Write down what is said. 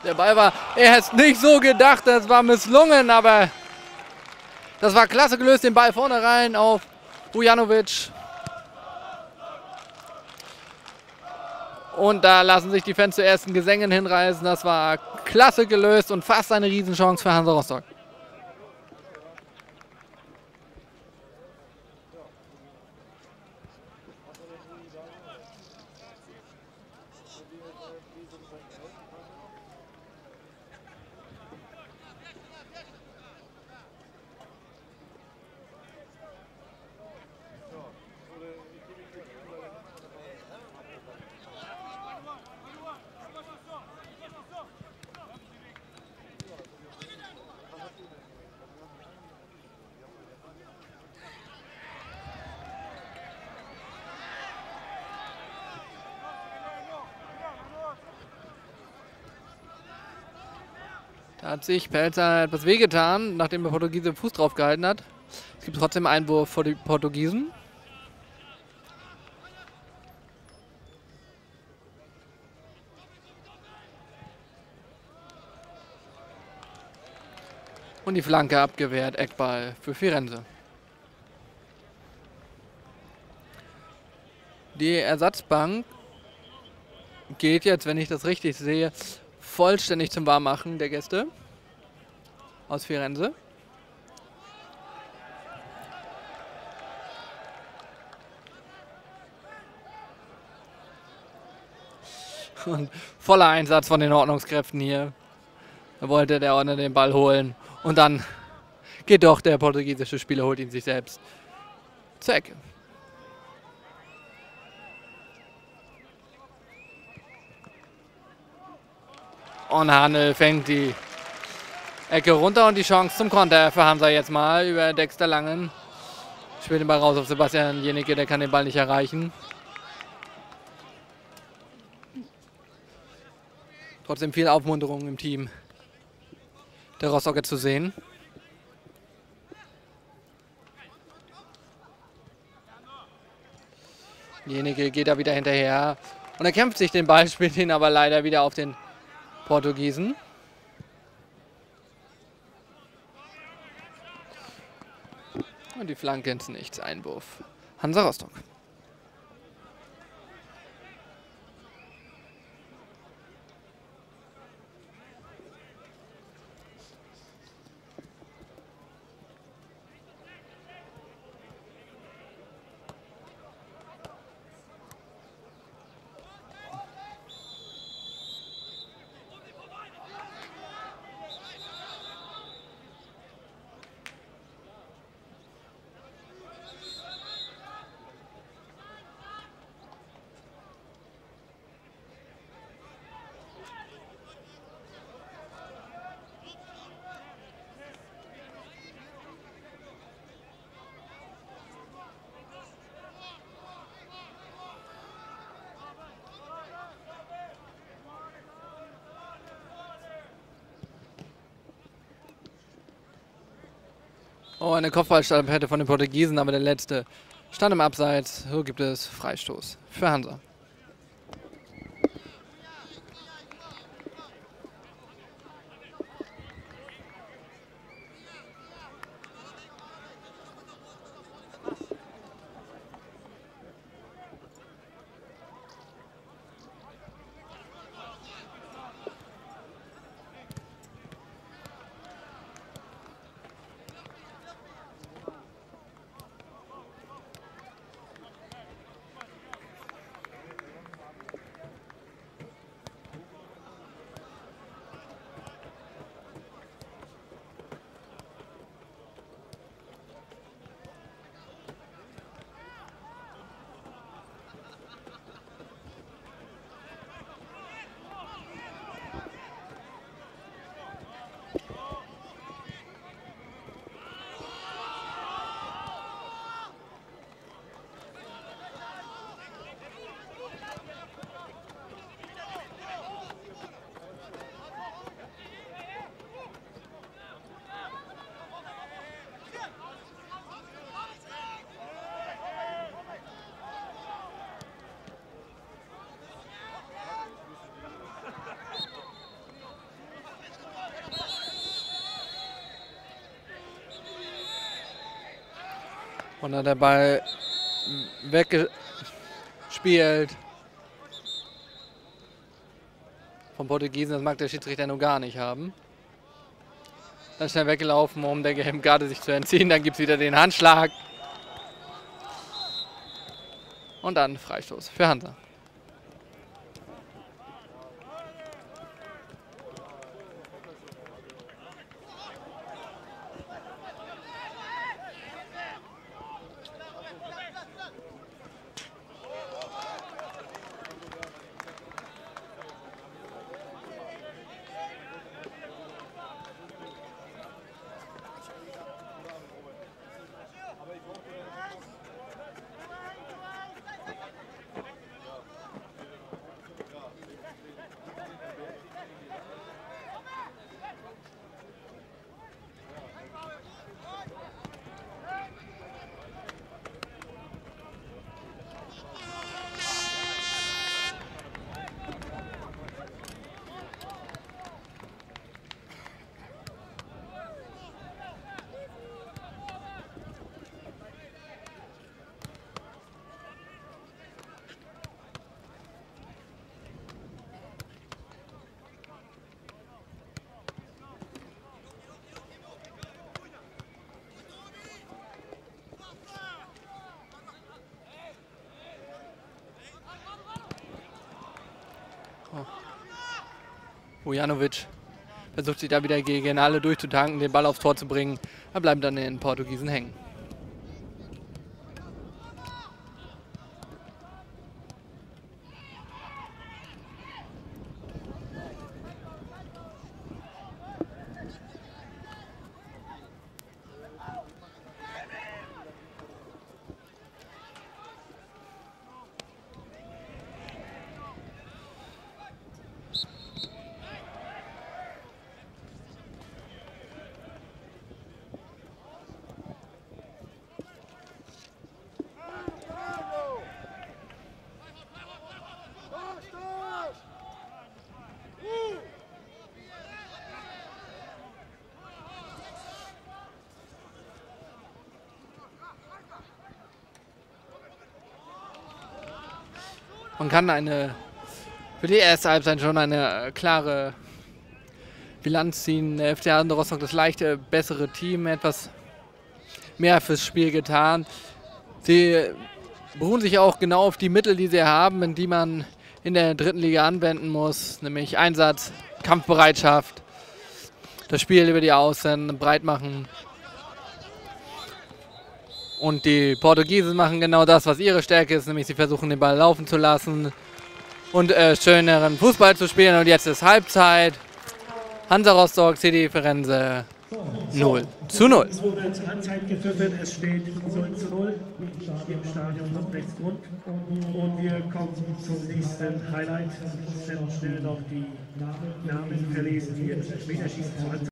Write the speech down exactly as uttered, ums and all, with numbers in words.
Der Ball war, er hat es nicht so gedacht, das war misslungen, aber das war klasse gelöst, den Ball vorne rein auf Vujanovic. Und da lassen sich die Fans zu ersten Gesängen hinreißen. Das war klasse gelöst und fast eine Riesenchance für Hansa Rostock. Da hat sich Pelzer etwas wehgetan, nachdem der Portugiese den Fuß drauf gehalten hat. Es gibt trotzdem einen Einwurf für die Portugiesen. Und die Flanke abgewehrt, Eckball für Firenze. Die Ersatzbank geht jetzt, wenn ich das richtig sehe, vollständig zum Warmmachen der Gäste aus Firenze. Und voller Einsatz von den Ordnungskräften hier. Da wollte der Ordner den Ball holen. Und dann geht doch der portugiesische Spieler, holt ihn sich selbst zur Ecke. Und Hanel fängt die Ecke runter und die Chance zum Konter für Hansa jetzt mal über Dexter Langen. Spielt den Ball raus auf Sebastian Jenicke, der kann den Ball nicht erreichen. Trotzdem viel Aufmunterung im Team der Rostocker zu sehen. Jenicke geht da wieder hinterher und er kämpft sich den Ball, spielt ihn aber leider wieder auf den Portugiesen. Und die Flanke ins Nichts. Einwurf. Hansa Rostock. Oh, eine Kopfballstampette von den Portugiesen, aber der letzte stand im Abseits. So gibt es Freistoß für Hansa. Und dann der Ball weggespielt vom Portugiesen. Das mag der Schiedsrichter nur gar nicht haben. Dann schnell weggelaufen, um der gelben Karte sich zu entziehen. Dann gibt es wieder den Handschlag. Und dann Freistoß für Hansa. Vujanovic versucht sich da wieder gegen alle durchzutanken, den Ball aufs Tor zu bringen. Er bleibt dann in den Portugiesen hängen. Man kann eine für die erste Halbzeit schon eine klare Bilanz ziehen. Der F C Hansa Rostock das leichte, bessere Team, etwas mehr fürs Spiel getan. Sie beruhen sich auch genau auf die Mittel, die sie haben, die man in der dritten Liga anwenden muss, nämlich Einsatz, Kampfbereitschaft, das Spiel über die Außen breit machen. Und die Portugiesen machen genau das, was ihre Stärke ist, nämlich sie versuchen den Ball laufen zu lassen und äh, schöneren Fußball zu spielen. Und jetzt ist Halbzeit. Hansa Rostock, C D Firenze null zu null. Es wurde zur Halbzeit gepfiffen, es steht null zu null im Stadion Nordrechtsgrund. Und wir kommen zum nächsten Highlight. Schnell noch die Namen verlesen, die jetzt später schießen zur Halbzeit.